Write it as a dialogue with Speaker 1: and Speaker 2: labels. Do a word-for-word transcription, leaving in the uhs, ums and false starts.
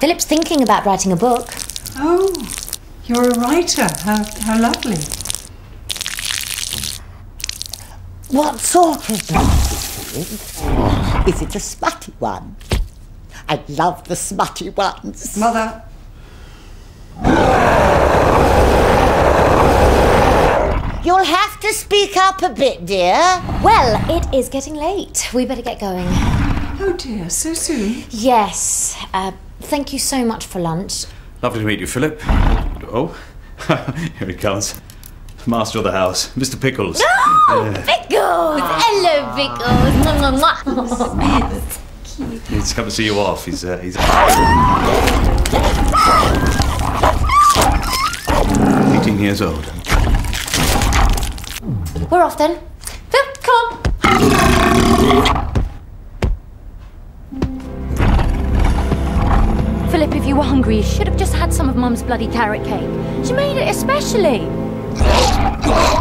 Speaker 1: Philip's thinking about writing a book.
Speaker 2: Oh, you're a writer. How, how lovely.
Speaker 3: What sort of book is it? Is it a smutty one? I love the smutty ones.
Speaker 2: Mother.
Speaker 3: You'll have to speak up a bit, dear.
Speaker 1: Well, it is getting late. We better get going.
Speaker 2: Oh dear, so soon?
Speaker 1: Yes. Uh, thank you so much for lunch.
Speaker 4: Lovely to meet you, Philip. Oh, here he comes. Master of the house, Mister Pickles.
Speaker 1: Oh, yeah. Pickles! Hello, Pickles! Mwah, mwah, mwah.
Speaker 4: He's come to see you off. He's, uh, he's... eighteen years old.
Speaker 1: We're off then. Phil, come on. Philip, if you were hungry, you should have just had some of Mum's bloody carrot cake. She made it especially.